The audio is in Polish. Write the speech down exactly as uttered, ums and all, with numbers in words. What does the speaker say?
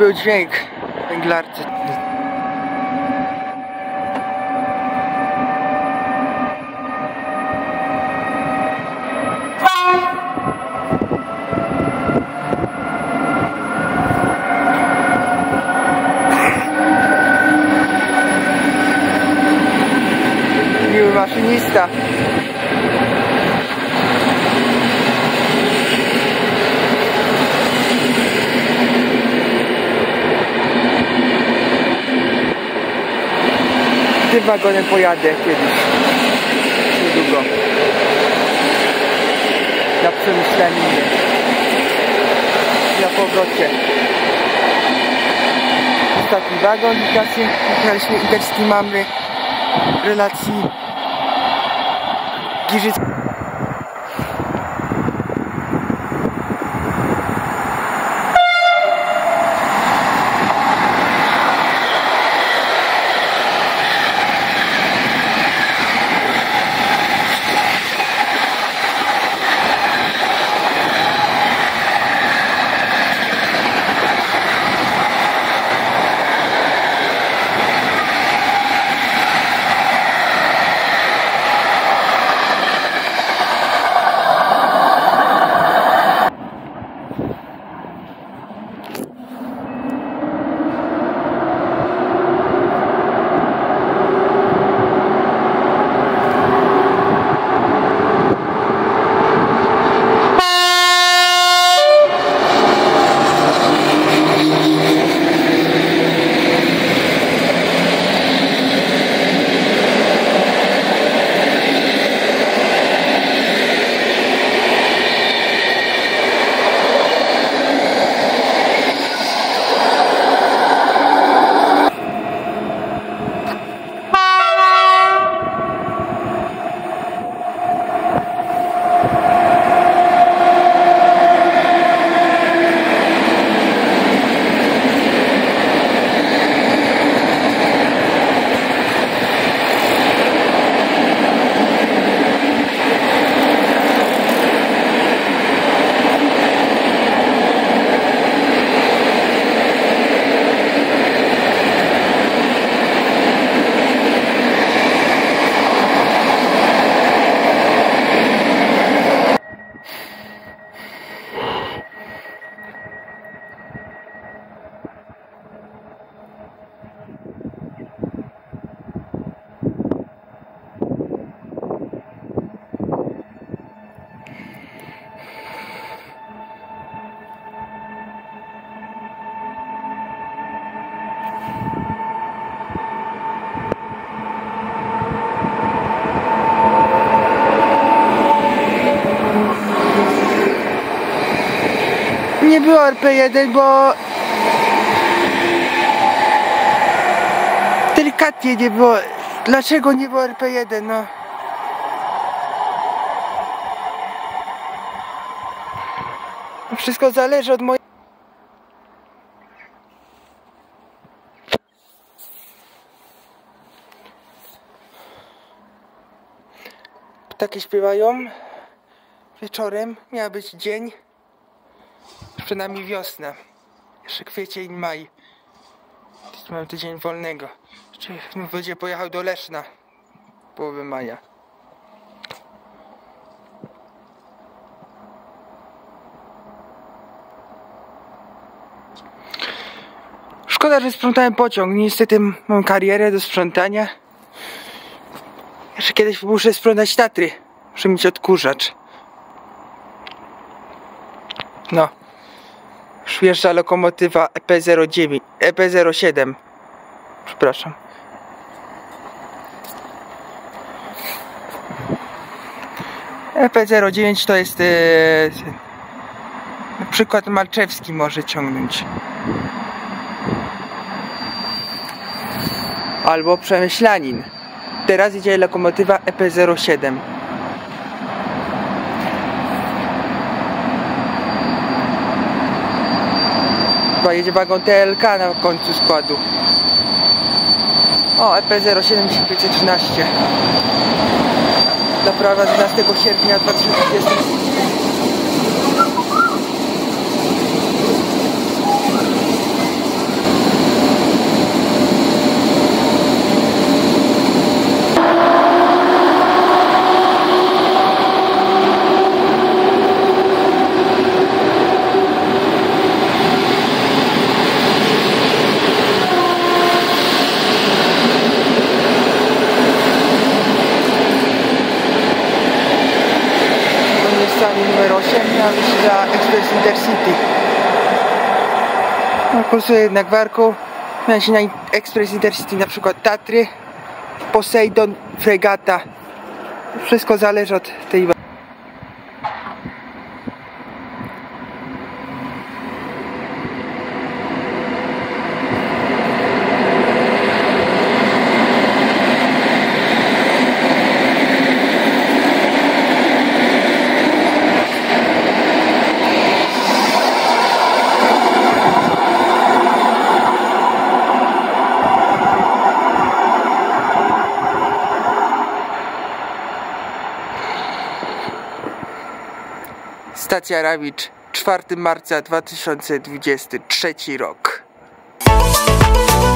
był dźwięk węglarcy. Miły maszynista. Tym wagonem pojadę kiedyś, niedługo, na Przemyślaninie, na powrocie. Ostatni wagon i też z kim mamy relacji Giżyc. Nie było R P jeden, bo delikatnie nie było. Dlaczego nie było R P jeden? No. Wszystko zależy od mojej... Ptaki śpiewają. Wieczorem miał być dzień. Przed nami wiosna. Jeszcze kwiecień, maj. Mamy tydzień wolnego. Jeszcze będzie pojechał do Leszna. Połowy maja. Szkoda, że sprzątałem pociąg. Niestety mam karierę do sprzątania. Jeszcze kiedyś muszę sprzątać Tatry. Muszę mieć odkurzacz. No. Już wjeżdża lokomotywa E P zero dziewięć, E P zero siedem. Przepraszam. E P zero dziewięć to jest... Yy, na przykład Malczewski może ciągnąć. Albo Przemyślanin. Teraz idzie lokomotywa E P zero siedem. Chyba jedzie wagon T L K na końcu składu. O, E P zero siedem pięćset trzynaście. Naprawa dwunastego sierpnia dwa tysiące dwudziestego. Intercity. No, kursuje jednak w Arku. Miałem się na Express Intercity, na przykład Tatry, Poseidon, Fregata. Wszystko zależy od tej. Stacja Rawicz, czwartego marca dwa tysiące dwudziesty trzeci rok.